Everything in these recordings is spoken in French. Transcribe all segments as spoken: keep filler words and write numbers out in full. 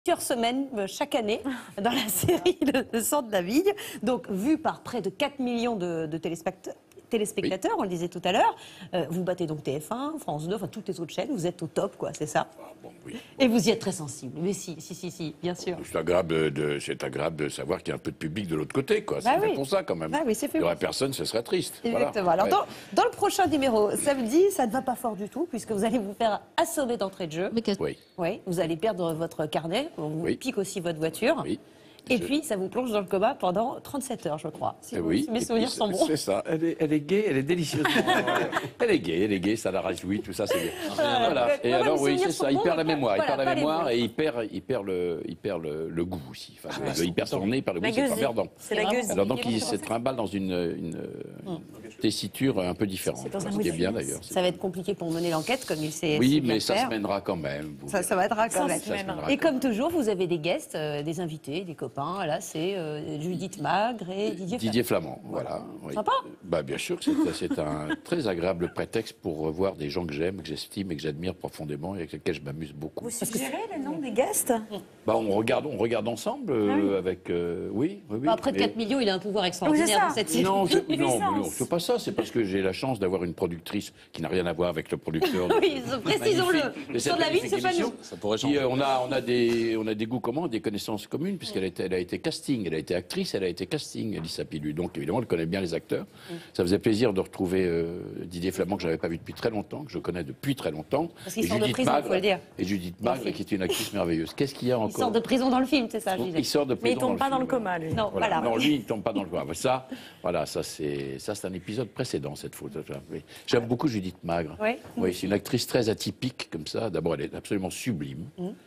Plusieurs semaines euh, chaque année dans la série Le, le sang de la vigne, donc vu par près de quatre millions de, de téléspectateurs. téléspectateurs, oui. On le disait tout à l'heure. Euh, vous battez donc T F un, France deux, enfin toutes les autres chaînes, vous êtes au top, quoi, c'est ça? Ah, bon, oui. Et vous y êtes très sensible. Mais si, si, si, si, bien sûr. C'est agréable de, c'est agréable de savoir qu'il y a un peu de public de l'autre côté, quoi. Bah c'est oui. fait pour ça, quand même. Bah oui, c'est fait Il n'y aurait pour ça. personne, ce serait triste. Exactement. Voilà. Alors, Ouais. dans, dans le prochain numéro, samedi, ça ne va pas fort du tout, puisque vous allez vous faire assommer d'entrée de jeu. Mais que... Oui. Oui, vous allez perdre votre carnet, on vous Oui. pique aussi votre voiture. Oui. Et Je... puis, ça vous plonge dans le coma pendant trente-sept heures, je crois. Si, vous, oui. si mes souvenirs sont bons. C'est ça. Elle est, elle est gaie, elle est délicieuse. elle est gaie, elle est gaie, ça la réjouit, tout ça, c'est bien. Voilà. Voilà. Et Moi, alors, mes oui, souvenirs c'est sont ça. Il bons, perd la mais mémoire, voilà, il perd la pas les mémoire bons. et il perd, il perd le, il perd le, le goût aussi. Enfin, Ah, il perd son nez, il perd le goût, c'est pas perdant. C'est la gueuse. Alors donc, il se trimballe dans une, une hum. tessiture un peu différente. Ce qui est bien d'ailleurs. Ça va être compliqué pour mener l'enquête, comme il sait. Oui, sait bien mais ça faire. se mènera quand même. Ça, ça va être quand même. Ça se mènera Et quand comme même. toujours, vous avez des guests, euh, des invités, des copains. Là, c'est euh, Judith Magre et Didier, Didier Flamand. Voilà. Oui. Sympa. Bah, bien sûr que c'est, c'est un très agréable prétexte pour revoir des gens que j'aime, que j'estime et que j'admire profondément et avec lesquels je m'amuse beaucoup. Vous suggérez les noms des guests? Bah, on regarde, on regarde ensemble euh, Ah oui. avec. Euh, oui, oui, oui. Bah, Près de mais- quatre millions, il a un pouvoir extraordinaire Oui, c'est ça. dans cette série. Non, je, non, mais non, Puissance. c'est pas ça. C'est parce que j'ai la chance d'avoir une productrice qui n'a rien à voir avec le producteur. de- Oui, précisons-le. magnifique- de cette Sur la vigne, magnifique c'est pas émission. nous. Ça pourrait Qui, changer. euh, on, a, on, a des, on a des goûts communs, des connaissances communes, puisqu'elle a été, elle a été casting, elle a été actrice, elle a été casting, Elissa Pilu. Donc évidemment, elle connaît bien les acteurs. Ça faisait plaisir de retrouver euh, Didier Flamand, que je n'avais pas vu depuis très longtemps, que je connais depuis très longtemps. Parce qu'il Et sort de Judith prison, Magre- faut le dire. Et Judith Dans le Magre, film. qui est une actrice merveilleuse. Qu'est-ce qu'il y a encore Il sort de prison dans le film, c'est ça, je disais. Il sort de Mais il prison tombe pas dans le film. coma, lui. Non, Voilà. voilà. Non, lui, il ne tombe pas dans le coma. Ça, voilà, ça c'est, ça c'est un épisode précédent, cette photo. Oui. J'aime beaucoup Judith Magre. Oui. Oui, c'est une actrice très atypique comme ça. D'abord, elle est absolument sublime.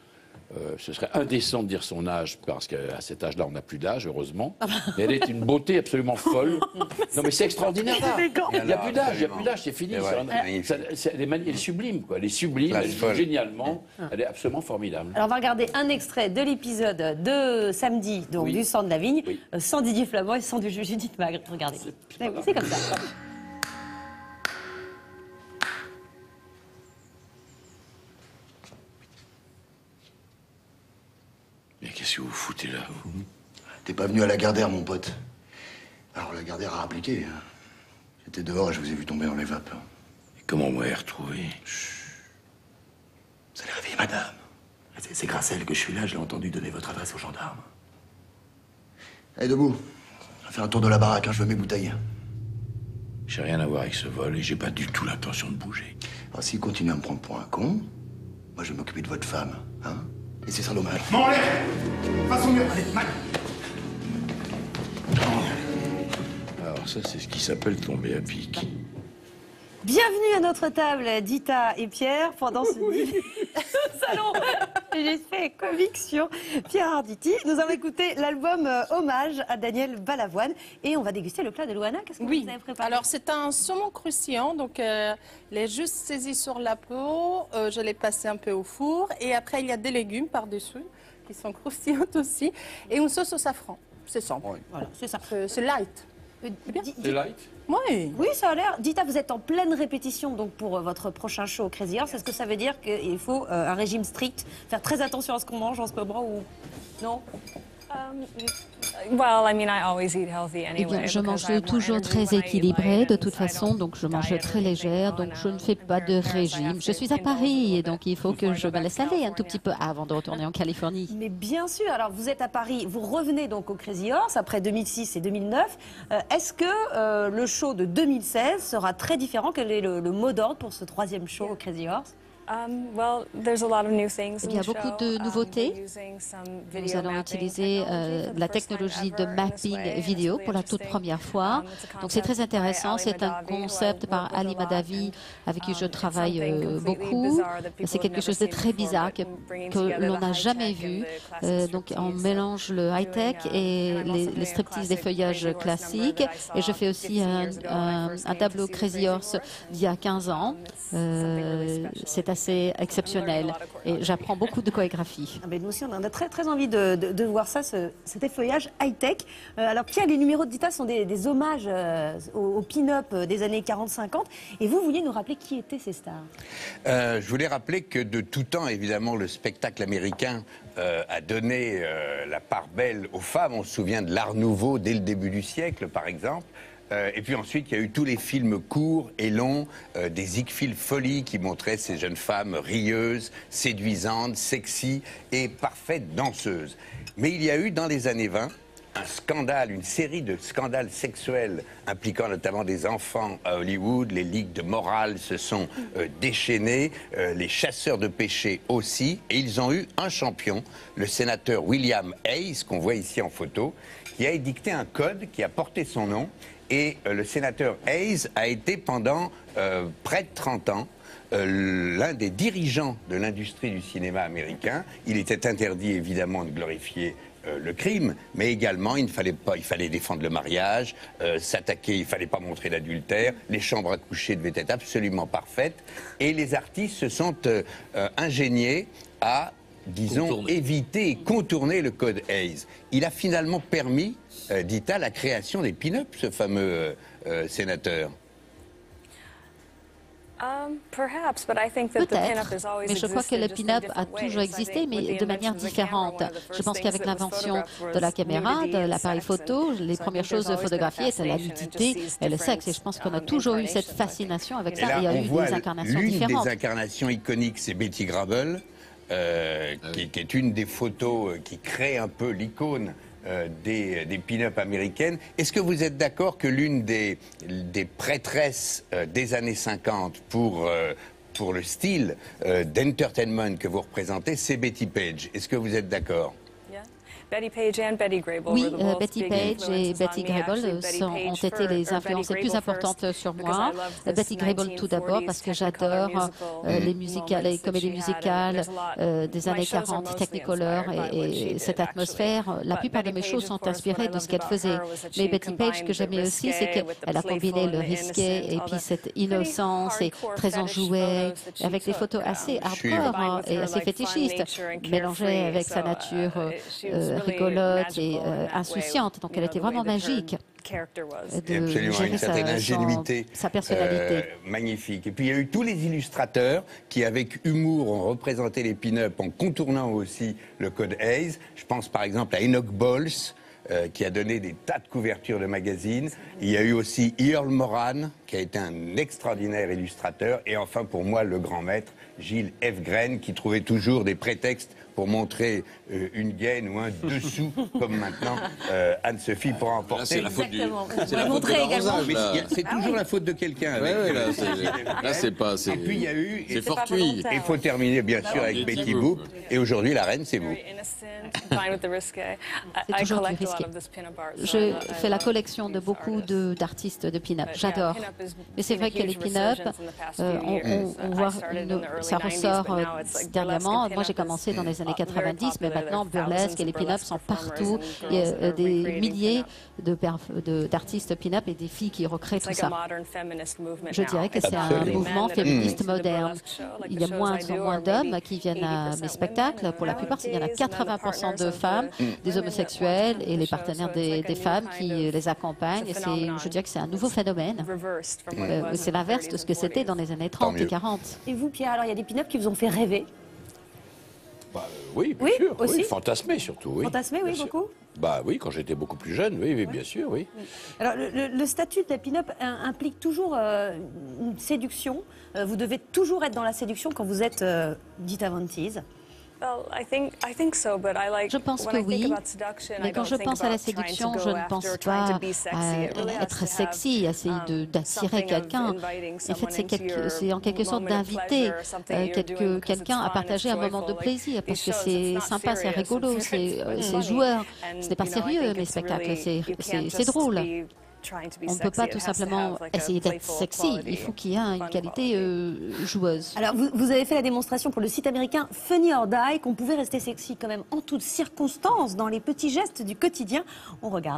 Euh, ce serait indécent de dire son âge, parce qu'à cet âge-là, on n'a plus d'âge, heureusement. Mais elle est une beauté absolument folle. Non, mais c'est extraordinaire. Il n'y a plus d'âge, il n'y a plus d'âge, c'est fini. Et ouais, C'est un- magnifique. ça- c'est- elle, est mani- elle est sublime, quoi. Elle est sublime, Classe elle joue folle. génialement. Elle est absolument formidable. Alors, on va regarder un extrait de l'épisode de samedi, donc Oui. du sang de la vigne, Oui. euh, sans Didier Flamand et sans du Judith Magre. Regardez. C'est pas C'est grave. c'est comme ça. Mais qu'est-ce que vous foutez là, vous? T'es pas venu à la Gardère, mon pote. Alors la Gardère a appliqué. Hein. J'étais dehors et je vous ai vu tomber dans les vapes. Et comment vous m'avez retrouvé? Vous allez réveiller madame. C'est c'est grâce à elle que je suis là, je l'ai entendu donner votre adresse aux gendarmes. Allez, debout. On va faire un tour de la baraque, hein, je veux mes bouteilles. J'ai rien à voir avec ce vol et j'ai pas du tout l'intention de bouger. Alors s'il continue à me prendre pour un con, moi je vais m'occuper de votre femme, hein. Et c'est ça dommage. Bon, allez! Façon mieux, allez, Mac! Alors ça, c'est ce qui s'appelle tomber à pic. Bienvenue à notre table, Dita et Pierre, pendant ce dîner au salon. J'ai fait conviction. Pierre Arditi, nous allons écouter l'album euh, Hommage à Daniel Balavoine et on va déguster le plat de Loana. Qu'est-ce que Oui, vous avez préparé? alors c'est un saumon croustillant, donc euh, il est juste saisi sur la peau, euh, je l'ai passé un peu au four et après il y a des légumes par-dessus qui sont croustillants aussi et une sauce au safran. C'est simple, Voilà, c'est ça. Euh, c'est light. Euh, Di- C'est Di- light? Oui. Oui, ça a l'air. Dita, vous êtes en pleine répétition donc pour euh, votre prochain show au Crazy Horse. Est-ce que ça veut dire qu'il faut euh, un régime strict, faire très attention à ce qu'on mange en ce moment ou non? Well, I mean, I always eat healthy Eh anyway. bien, je because mange I have more toujours energy très when I eat équilibré, light de and toute I façon, don't donc je mange diet or très anything légère, on, donc je ne um, fais pas de compared to parents, I have régime. to Je suis à indulge a Paris little et bit donc il faut before que I je go me back laisse to aller un tout California. petit peu avant de retourner en Californie. Mais bien sûr, alors vous êtes à Paris, vous revenez donc au Crazy Horse après deux mille six et deux mille neuf. Euh, Est-ce que euh, le show de deux mille seize sera très différent? Quel est le, le mot d'ordre pour ce troisième show au Crazy Horse? Um, well, there's a lot of new things Il in y a the beaucoup show. de Um, nouveautés. we're using some Nous video allons mapping utiliser technology euh, for the la first time technologie de ever in this mapping way, and it's vidéo really pour la toute interesting. première fois. Um, it's a Donc c'est très concept by intéressant. Ali C'est un Madavi, who I concept work par with a Ali lot, Madavi and, avec qui je um, it's travaille something euh, completely beaucoup. bizarre that people C'est have quelque never chose de seen très before, bizarre but que, bringing que together l'on the n'a high jamais tech vu. and the classic Euh, donc on striptease, mélange le doing, high-tech uh, et and I'm les, also les doing a striptease des classic feuillages Crazy Horse classiques. number that I Et je saw fais aussi fifteen un, years ago when I un- first un came to tableau see Crazy Crazy Horse Horse. d'il y a quinze ans. Um, it's something really Euh, special. C'est assez exceptionnel. Et j'apprends beaucoup de chorégraphie. Ah ben nous aussi, on a très, très envie de, de, de voir ça, ce, cet effeuillage high-tech. Euh, alors Pierre, les numéros de Dita sont des, des hommages euh, au, au pin-up des années quarante cinquante. Et vous vouliez nous rappeler qui étaient ces stars? euh, Je voulais rappeler que de tout temps, évidemment, le spectacle américain euh, a donné euh, la part belle aux femmes. On se souvient de l'Art Nouveau dès le début du siècle, par exemple. Euh, et puis ensuite, il y a eu tous les films courts et longs, euh, des Ziegfeld Follies qui montraient ces jeunes femmes rieuses, séduisantes, sexy et parfaites danseuses. Mais il y a eu, dans les années vingt, un scandale, une série de scandales sexuels impliquant notamment des enfants à Hollywood. Les ligues de morale se sont euh, déchaînées, euh, les chasseurs de péché aussi, et ils ont eu un champion, le sénateur William Hayes, qu'on voit ici en photo, qui a édicté un code qui a porté son nom, et euh, le sénateur Hayes a été pendant euh, près de trente ans Euh, l'un des dirigeants de l'industrie du cinéma américain. Il était interdit évidemment de glorifier euh, le crime, mais également il ne fallait pas, il fallait défendre le mariage, euh, s'attaquer, il ne fallait pas montrer l'adultère, les chambres à coucher devaient être absolument parfaites, et les artistes se sont euh, euh, ingéniés à, disons, contourner. éviter et contourner le code Hayes. Il a finalement permis, euh, Dita, la création des pin-up, ce fameux euh, euh, sénateur. Peut-être, mais je crois que le pin-up a toujours existé, mais de manière différente. Je pense qu'avec l'invention de la caméra, de l'appareil photo, les premières choses photographiées étaient la nudité et le sexe. Et je pense qu'on a toujours eu cette fascination avec ça. Et là, et il y a on eu voit des incarnations l'une différentes. des incarnations iconiques, c'est Betty Grable, euh, Ah oui. qui, qui est une des photos qui crée un peu l'icône Euh, des, des pin-up américaines. Est-ce que vous êtes d'accord que l'une des, des prêtresses euh, des années cinquante pour, euh, pour le style euh, d'entertainment que vous représentez, c'est Betty Page? Est-ce que vous êtes d'accord? Betty Page and Betty Grable Oui, were the euh, both Betty big Page et influences Betty on me. Grable Actually, Betty sont, Page ont été for- les or influences les Betty plus Grable importantes first, sur because moi. I love this Betty Grable tout d'abord parce que j'adore euh, les musicales, les comédies musicales euh, des années quarante, Technicolor et, et cette atmosphère. La plupart de mes shows sont inspirées de ce qu'elle faisait. Mais Betty Page, ce que j'aimais aussi, c'est qu'elle a combiné le risqué et puis cette innocence et très enjouée, avec des photos assez hardcore hein, et assez fétichistes, mélangées avec sa nature euh, rigolote et euh, insouciante. Donc elle était vraiment magique. Et absolument, une certaine ingénuité, sa personnalité. euh, magnifique. Et puis il y a eu tous les illustrateurs qui, avec humour, ont représenté les pin-up en contournant aussi le code Hayes. Je pense par exemple à Enoch Bowles, euh, qui a donné des tas de couvertures de magazines. Il y a eu aussi Earl Moran, qui a été un extraordinaire illustrateur. Et enfin, pour moi, le grand maître, Gilles Evgren, qui trouvait toujours des prétextes pour montrer euh, une gaine ou un dessous, comme maintenant euh, Anne-Sophie pour emporter. Là, c'est la faute du, Exactement. c'est Vous la faute montrez de également. l'arrosage, Mais là. il y a- c'est toujours la faute de quelqu'un. Ouais, avec- ouais, là, c'est- là, c'est pas. c'est- Et puis il y a eu... C'est fortuit. Il faut terminer bien sûr avec Betty Betty Boop. Boop. Et aujourd'hui, la reine, c'est vous. C'est toujours du risqué. Je fais la collection de beaucoup de- d'artistes de pin-up. J'adore. Mais c'est vrai que les pin-up, euh, on, on- on voit, une- ça ressort euh, dernièrement. Moi, j'ai commencé dans les années quatre-vingt-dix, mais maintenant, burlesque et les pin-up sont partout. Il y a euh, des milliers de perf- de- d'artistes pin-up et des filles qui recréent tout ça. Je dirais que c'est un Absolument. mouvement féministe moderne. Il y a moins en moins d'hommes qui viennent à mes spectacles. Pour la plupart, il y en a quatre-vingts pour cent de femmes, des homosexuels et les partenaires des, des femmes qui les accompagnent. Et c'est, je dirais que c'est un nouveau phénomène. Euh, c'est l'inverse de ce que c'était dans les années trente et mieux. quarante. Et vous, Pierre, alors il y a des pin-up qui vous ont fait rêver? Bah, euh, oui, bien Oui, sûr. aussi. Oui, fantasmer surtout. Oui. Fantasmer, oui, Bien sûr. beaucoup? Bah oui, quand j'étais beaucoup plus jeune, oui, oui, bien sûr, oui. Alors, le, le- le statut de la pin-up im- implique toujours euh, une séduction. Euh, vous devez toujours être dans la séduction quand vous êtes euh, Dita Von Teese. Je pense que oui, mais quand je pense à la séduction, je ne pense pas à être sexy, essayer de- d'attirer quelqu'un. En fait, c'est quelque- c'est en quelque sorte d'inviter euh, quelque- quelqu'un à partager un moment de plaisir, parce que c'est sympa, c'est rigolo, c'est euh, c'est joueur. Ce n'est pas sérieux, mes spectacles, c'est- c'est c'est drôle. On ne peut pas tout simplement essayer d'être sexy, il faut qu'il y ait une qualité euh, joueuse. Alors, vous, vous avez fait la démonstration pour le site américain Funny or Die qu'on pouvait rester sexy quand même en toutes circonstances, dans les petits gestes du quotidien. On regarde.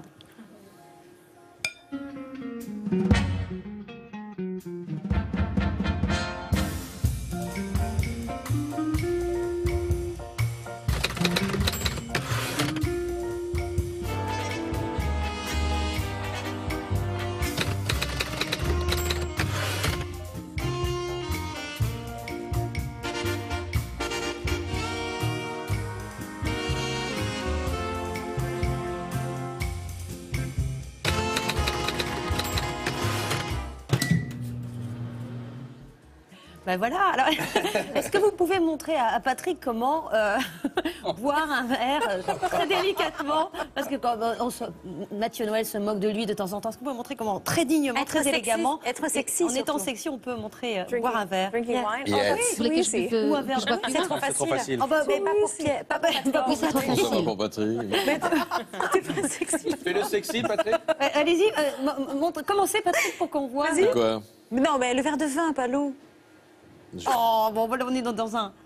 Ben voilà. Alors, est-ce que vous pouvez montrer à, à Patrick comment euh, boire un verre euh, très délicatement? Parce que quand on se, Mathieu Noël se moque de lui de temps en temps. Est-ce que vous pouvez montrer comment, très dignement, Être très sexy, élégamment, être sexy, en étant surtout. sexy, on peut montrer euh, Drinking- boire un verre. Drinking wine? Yes. Oh, Vous voulez que je easy. buve- Ou un verre que je boive de plus vin. vite? C'est trop facile. Ah bah, Mais pas pour Pierre, pas pour pas pour C'est trop Patrick. facile. Pour Patrick. T'es pas sexy. Fais le sexy, Patrick. Euh, Allez-y, euh, m- montre- commencez Patrick pour qu'on voit. Vas-y. Quoi? Mais non, mais le verre de vin, pas l'eau. Oh, bon, voilà, on est dans, dans un...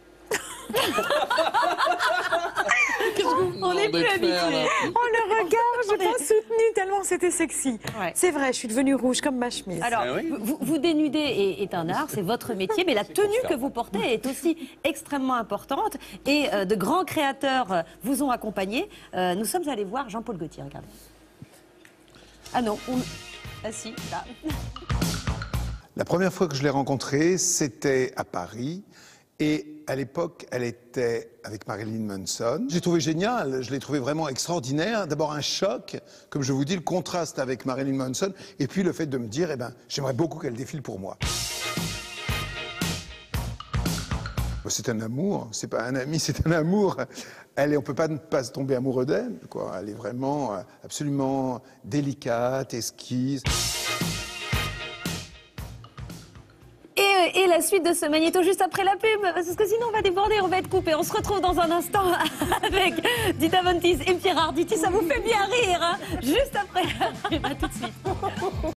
On n'est plus habitué. Oh, le regard, j'ai pas soutenu tellement c'était sexy. Ouais. C'est vrai, je suis devenue rouge comme ma chemise. Alors, Ah oui. vous, vous dénuder est, est un art, c'est votre métier, mais la tenue que vous portez est aussi extrêmement importante. Et euh, de grands créateurs euh, vous ont accompagné. Euh, nous sommes allés voir Jean-Paul Gaultier, regardez. Ah non, on... ah si, là. La première fois que je l'ai rencontrée, c'était à Paris. Et à l'époque, elle était avec Marilyn Manson. J'ai trouvé génial, je l'ai trouvé vraiment extraordinaire. D'abord un choc, comme je vous dis, le contraste avec Marilyn Manson. Et puis le fait de me dire, eh ben, j'aimerais beaucoup qu'elle défile pour moi. C'est un amour, c'est pas un ami, c'est un amour. Elle, on peut pas ne pas tomber amoureux d'elle, quoi. Elle est vraiment euh, absolument délicate, esquisse. Et, et la suite de ce magnéto juste après la pub, parce que sinon on va déborder, on va être coupé. On se retrouve dans un instant avec Dita Von Teese et Pierre Arditi. Ça vous fait bien rire, hein, juste après la pub. À tout de suite.